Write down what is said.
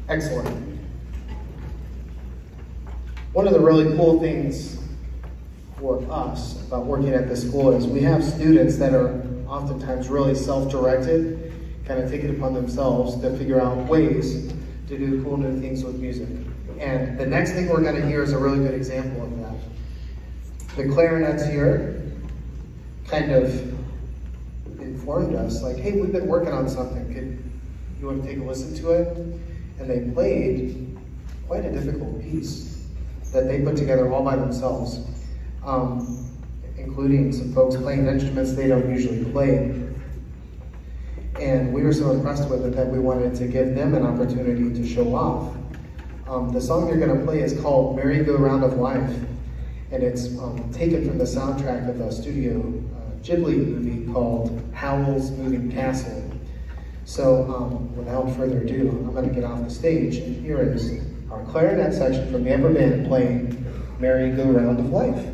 Excellent. One of the really cool things for us about working at this school is we have students that are oftentimes really self-directed, kind of take it upon themselves to figure out ways to do cool new things with music. And the next thing we're going to hear is a really good example of that. The clarinets here kind of informed us, like, hey, we've been working on something. You want to take a listen to it? And they played quite a difficult piece that they put together all by themselves, including some folks playing instruments they don't usually play. And we were so impressed with it that we wanted to give them an opportunity to show off. The song you're going to play is called Merry-Go-Round of Life, and it's taken from the soundtrack of a Studio Ghibli movie called Howl's Moving Castle. So without further ado, I'm going to get off the stage, and here is our clarinet section from the upper band playing Merry-Go-Round of Life.